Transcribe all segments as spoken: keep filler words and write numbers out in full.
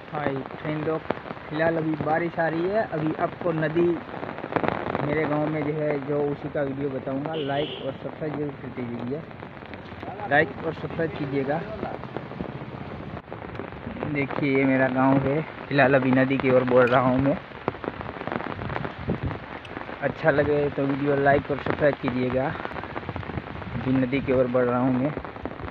हाय फ्रेंडों, फिलहाल अभी बारिश आ रही है। अभी आपको नदी मेरे गांव में जो है जो उसी का वीडियो बताऊंगा। लाइक और सब्सक्राइब जरूर कर दीजिए, लाइक और सब्सक्राइब कीजिएगा। देखिए ये मेरा गांव है। फिलहाल अभी नदी की ओर बढ़ रहा हूं मैं। अच्छा लगे तो वीडियो लाइक और सब्सक्राइब कीजिएगा। अभी नदी की ओर बढ़ रहा हूं मैं।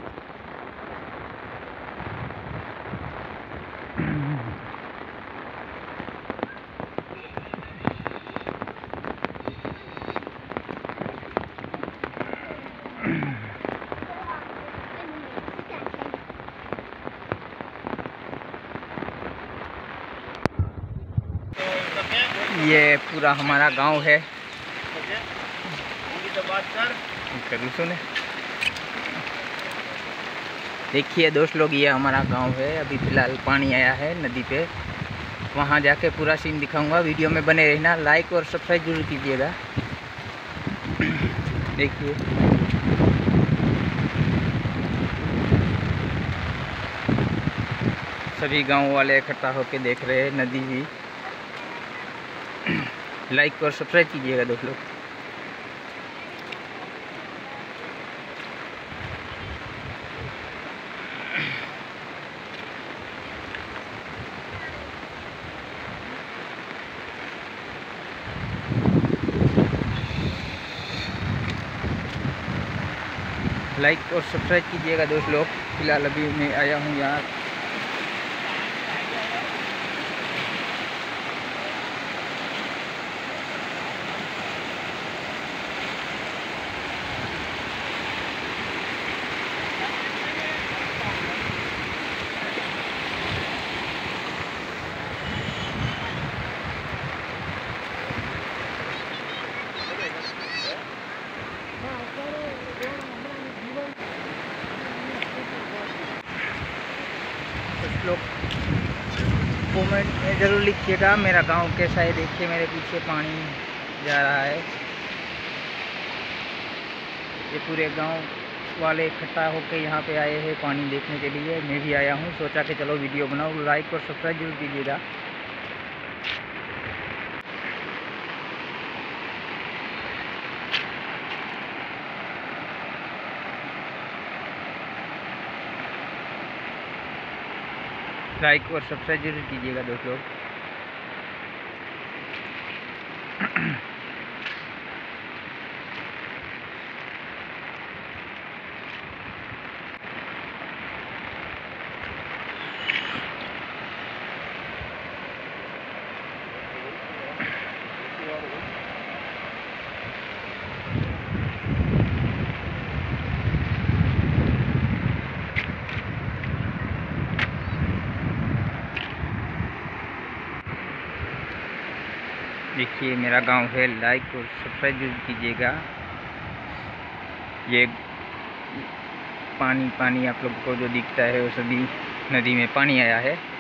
ये पूरा हमारा गांव है। करूँ सुने। देखिए दोस्त लोग, ये हमारा गांव है। अभी फ़िलहाल पानी आया है नदी पे। वहाँ जाके पूरा सीन दिखाऊंगा। वीडियो में बने रहना, लाइक और सब्सक्राइब जरूर कीजिएगा। देखिए सभी गांव वाले इकट्ठा होके देख रहे हैं नदी भी। लाइक और सब्सक्राइब कीजिएगा दोस्त लोग। लाइक और सब्सक्राइब कीजिएगा दोस्त लोग। फिलहाल अभी मैं आया हूँ यहाँ। लोग कमेंट में ज़रूर लिखिएगा मेरा गांव कैसा है। देखिए मेरे पीछे पानी जा रहा है। ये पूरे गांव वाले इकट्ठा होकर यहाँ पे आए हैं पानी देखने के लिए। मैं भी आया हूँ, सोचा कि चलो वीडियो बनाओ। लाइक और सब्सक्राइब जरूर कीजिएगा। लाइक और सब्सक्राइब जरूर कीजिएगा दोस्त लोग। देखिए मेरा गांव है। लाइक और सब्सक्राइब जरूर कीजिएगा। ये पानी पानी आप लोगों को जो दिखता है वो सभी नदी में पानी आया है।